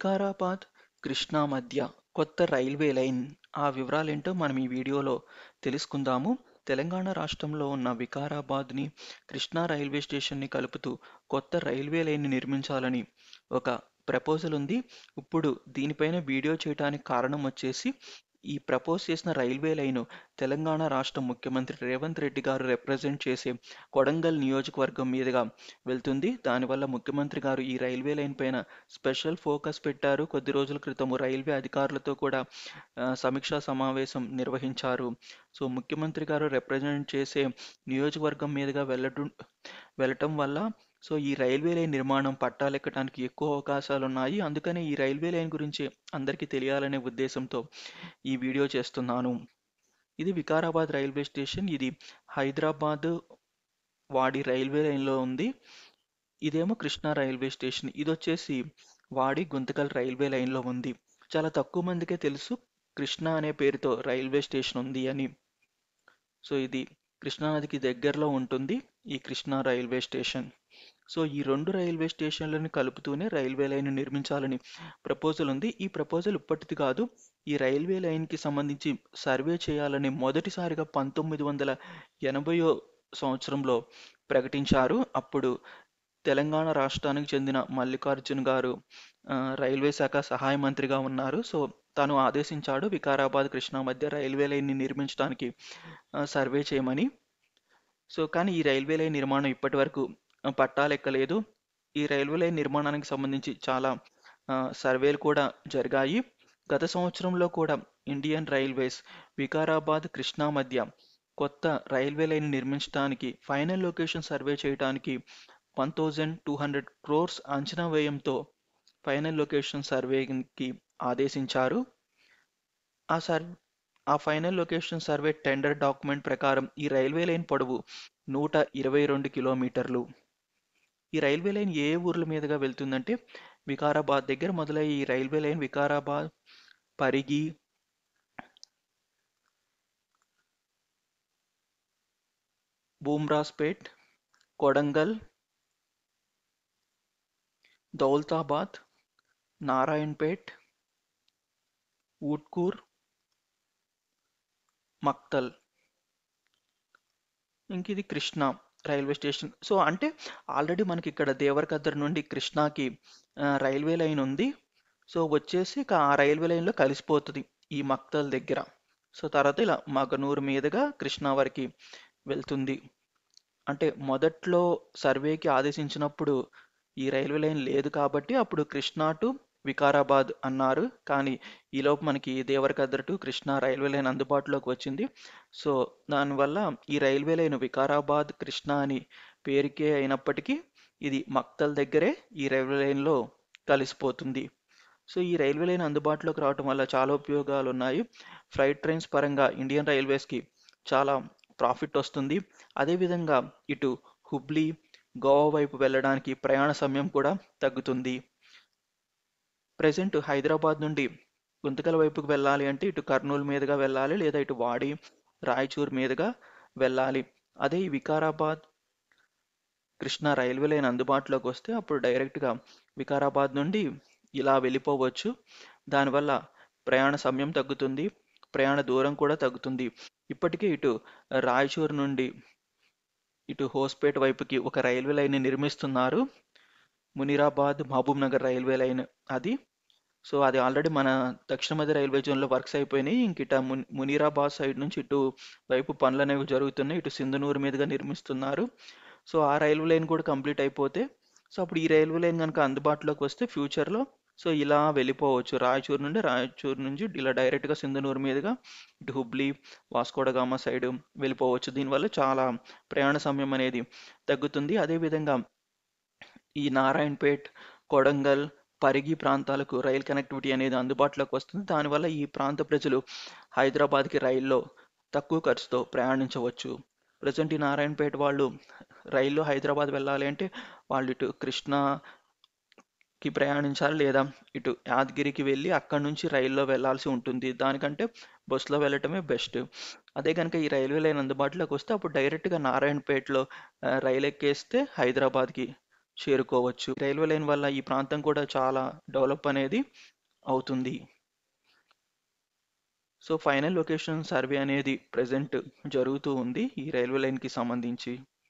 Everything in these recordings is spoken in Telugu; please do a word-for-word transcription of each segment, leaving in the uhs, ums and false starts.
వికారాబాద్, కృష్ణా మధ్య కొత్త రైల్వే లైన్ ఆ వివరాలేంటో మనం ఈ వీడియోలో తెలుసుకుందాము. తెలంగాణ రాష్ట్రంలో ఉన్న వికారాబాద్ని కృష్ణా రైల్వే స్టేషన్ని కలుపుతూ కొత్త రైల్వే లైన్ నిర్మించాలని ఒక ప్రపోజల్ ఉంది. ఇప్పుడు దీనిపైన వీడియో చేయడానికి కారణం వచ్చేసి ఈ ప్రపోజ్ చేసిన రైల్వే లైను తెలంగాణ రాష్ట్ర ముఖ్యమంత్రి రేవంత్ రెడ్డి గారు రిప్రజెంట్ చేసే కొడంగల్ నియోజకవర్గం మీదుగా వెళ్తుంది. దానివల్ల ముఖ్యమంత్రి గారు ఈ రైల్వే లైన్ పైన స్పెషల్ ఫోకస్ పెట్టారు. కొద్ది రోజుల క్రితము రైల్వే అధికారులతో కూడా ఆ, సమీక్షా సమావేశం నిర్వహించారు. సో ముఖ్యమంత్రి గారు రిప్రజెంట్ చేసే నియోజకవర్గం మీదుగా వెళ్ళటం వెళ్ళటం వల్ల సో ఈ రైల్వే లైన్ నిర్మాణం పట్టాలెక్కడానికి ఎక్కువ అవకాశాలు ఉన్నాయి. అందుకనే ఈ రైల్వే లైన్ గురించి అందరికీ తెలియాలనే ఉద్దేశంతో ఈ వీడియో చేస్తున్నాను. ఇది వికారాబాద్ రైల్వే స్టేషన్. ఇది హైదరాబాద్ వాడి రైల్వే లైన్లో ఉంది. ఇదేమో కృష్ణా రైల్వే స్టేషన్. ఇది వచ్చేసి వాడి గుంతకల్ రైల్వే లైన్లో ఉంది. చాలా తక్కువ మందికే తెలుసు కృష్ణా అనే పేరుతో రైల్వే స్టేషన్ ఉంది అని. సో ఇది కృష్ణా నదికి దగ్గరలో ఉంటుంది ఈ కృష్ణా రైల్వే స్టేషన్. సో ఈ రెండు రైల్వే స్టేషన్లను కలుపుతూనే రైల్వే లైన్ నిర్మించాలని ప్రపోజల్ ఉంది. ఈ ప్రపోజల్ ఇప్పటిది కాదు. ఈ రైల్వే లైన్కి సంబంధించి సర్వే చేయాలని మొదటిసారిగా పంతొమ్మిది వందల ఎనభైయో సంవత్సరంలో ప్రకటించారు. అప్పుడు తెలంగాణ రాష్ట్రానికి చెందిన మల్లికార్జున్ గారు ఆ, రైల్వే శాఖ సహాయ మంత్రిగా ఉన్నారు. సో తను ఆదేశించాడు వికారాబాద్ కృష్ణా మధ్య రైల్వే లైన్ని నిర్మించడానికి ఆ, సర్వే చేయమని. సో కానీ ఈ రైల్వే లైన్ నిర్మాణం ఇప్పటి వరకు ఆ, పట్టాలెక్కలేదు. ఈ రైల్వే లైన్ నిర్మాణానికి సంబంధించి చాలా ఆ, సర్వేలు కూడా జరిగాయి. గత సంవత్సరంలో కూడా ఇండియన్ రైల్వేస్ వికారాబాద్ కృష్ణా మధ్య కొత్త రైల్వే లైన్ నిర్మించడానికి ఫైనల్ లొకేషన్ సర్వే చేయడానికి one thousand two hundred crores అంచనా వ్యయంతో ఫైనల్ లొకేషన్ సర్వేకి ఆదేశించారు. ఆ సర్ ఆ final location survey tender document ప్రకారం ఈ రైల్వే లైన్ పొడవు నూట ఇరవై రెండు కిలోమీటర్లు. ఈ రైల్వే లైన్ ఏ ఏ ఊర్ల మీదుగా వెళ్తుందంటే వికారాబాద్ దగ్గర మొదలయ్యే ఈ రైల్వే లైన్ వికారాబాద్, పరిగి, బూమ్రాస్పేట్, కొడంగల్, దౌలతాబాద్, నారాయణపేట్, ఊట్కూర్, మక్తల్, ఇంక ఇది కృష్ణా రైల్వే స్టేషన్. సో అంటే ఆల్రెడీ మనకి ఇక్కడ దేవరకద్ర నుండి కృష్ణాకి ఆ, రైల్వే లైన్ ఉంది. సో వచ్చేసి ఇక ఆ రైల్వే లైన్లో కలిసిపోతుంది ఈ మక్తల్ దగ్గర. సో తర్వాత ఇలా మగనూరు మీదుగా కృష్ణా వరకు వెళ్తుంది. అంటే మొదట్లో సర్వేకి ఆదేశించినప్పుడు ఈ రైల్వే లైన్ లేదు కాబట్టి అప్పుడు కృష్ణా టు వికారాబాద్ అన్నారు. కానీ ఈలోపు మనకి Devarakadra to Krishna railway line అందుబాటులోకి వచ్చింది. సో దానివల్ల ఈ రైల్వే లైన్ వికారాబాద్ కృష్ణా అని పేరుకే అయినప్పటికీ ఇది మక్తల్ దగ్గరే ఈ రైల్వే లైన్లో కలిసిపోతుంది. సో ఈ రైల్వే లైన్ అందుబాటులోకి రావడం వల్ల చాలా ఉపయోగాలు ఉన్నాయి. ఫ్రైట్ ట్రైన్స్ పరంగా ఇండియన్ రైల్వేస్కి చాలా ప్రాఫిట్ వస్తుంది. అదేవిధంగా ఇటు హుబ్లీ, గోవా వైపు వెళ్ళడానికి ప్రయాణ సమయం కూడా తగ్గుతుంది. ప్రజెంట్ హైదరాబాద్ నుండి గుంతకల్ వైపుకి వెళ్ళాలి అంటే ఇటు కర్నూలు మీదుగా వెళ్ళాలి, లేదా ఇటు వాడి, రాయచూర్ మీదుగా వెళ్ళాలి. అదే ఈ వికారాబాద్ కృష్ణా రైల్వే లైన్ అందుబాటులోకి వస్తే అప్పుడు డైరెక్ట్గా వికారాబాద్ నుండి ఇలా వెళ్ళిపోవచ్చు. దానివల్ల ప్రయాణ సమయం తగ్గుతుంది, ప్రయాణ దూరం కూడా తగ్గుతుంది. ఇప్పటికే ఇటు రాయచూర్ నుండి ఇటు హోస్పేట్ వైపుకి ఒక రైల్వే లైన్ నిర్మిస్తున్నారు. Munirabad Mahabubnagar railway line అది. సో అది ఆల్రెడీ మన దక్షిణ మధ్య రైల్వే జోన్లో వర్క్స్ అయిపోయినాయి. ఇంక ఇట మున్ మునీరాబాద్ సైడ్ నుంచి ఇటు వైపు పనులు అనేవి జరుగుతున్నాయి. ఇటు సింధనూరు మీదుగా నిర్మిస్తున్నారు. సో ఆ రైల్వే లైన్ కూడా కంప్లీట్ అయిపోతే సో అప్పుడు ఈ రైల్వే లైన్ కనుక అందుబాటులోకి వస్తే ఫ్యూచర్లో సో ఇలా వెళ్ళిపోవచ్చు. రాయచూర్ నుండి రాయచూర్ నుంచి ఇలా డైరెక్ట్గా సింధనూరు మీదుగా ఇటు హుబ్లీ, వాస్కోడగామా సైడ్ వెళ్ళిపోవచ్చు. దీనివల్ల చాలా ప్రయాణ సమయం అనేది తగ్గుతుంది. అదేవిధంగా ఈ నారాయణపేట్, కొడంగల్, పరిగి ప్రాంతాలకు రైల్ కనెక్టివిటీ అనేది అందుబాటులోకి వస్తుంది. దానివల్ల ఈ ప్రాంత ప్రజలు హైదరాబాద్కి రైల్లో తక్కువ ఖర్చుతో ప్రయాణించవచ్చు. ప్రజెంట్ ఈ నారాయణపేట వాళ్ళు రైల్లో హైదరాబాద్ వెళ్ళాలి అంటే వాళ్ళు ఇటు కృష్ణాకి ప్రయాణించాలి, లేదా ఇటు యాదగిరికి వెళ్ళి అక్కడి నుంచి రైల్లో వెళ్ళాల్సి ఉంటుంది. దానికంటే బస్సులో వెళ్ళటమే బెస్ట్. అదే కనుక ఈ రైల్వే లైన్ అందుబాటులోకి వస్తే అప్పుడు డైరెక్ట్గా నారాయణపేటలో ఆ, రైలు ఎక్కేస్తే హైదరాబాద్కి చేరుకోవచ్చు. రైల్వే లైన్ వల్ల ఈ ప్రాంతం కూడా చాలా డెవలప్ అనేది అవుతుంది. సో ఫైనల్ లొకేషన్ సర్వే అనేది ప్రెజెంట్ జరుగుతూ ఉంది ఈ రైల్వే లైన్కి సంబంధించి.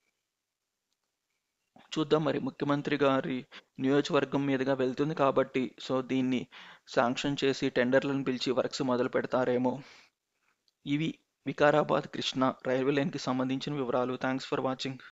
చూద్దాం మరి, ముఖ్యమంత్రి గారి నియోజకవర్గం మీదుగా వెళ్తుంది కాబట్టి సో దీన్ని శాంక్షన్ చేసి టెండర్లను పిలిచి వర్క్స్ మొదలు పెడతారేమో. ఇవి వికారాబాద్ కృష్ణా రైల్వే లైన్కి సంబంధించిన వివరాలు. Thanks for watching.